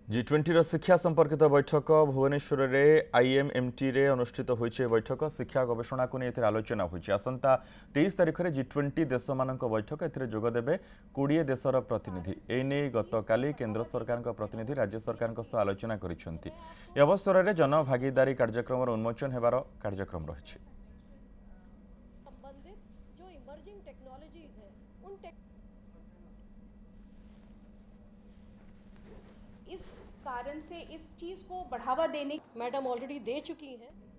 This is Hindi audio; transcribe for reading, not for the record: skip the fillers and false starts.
G20 शिक्षा संपर्कित बैठक भुवनेश्वर में आईएमएमटी रे अनुष्ठित होइछे। बैठक शिक्षा गवेषणा को नहीं आलोचना होइछे। आसंता 23 तारिख में G20 देश मानक बैठक एथिरे जोग देबे 20 देशर प्रतिनिधि। एने गतकाली केंद्र सरकार प्रतिनिधि राज्य सरकार आलोचना करिसेंती। ए अवसर में जन भागीदारी कार्यक्रम उन्मोचन हेबार कार्यक्रम रहिछे। इस कारण से इस चीज को बढ़ावा देने मैडम ऑलरेडी दे चुकी हैं।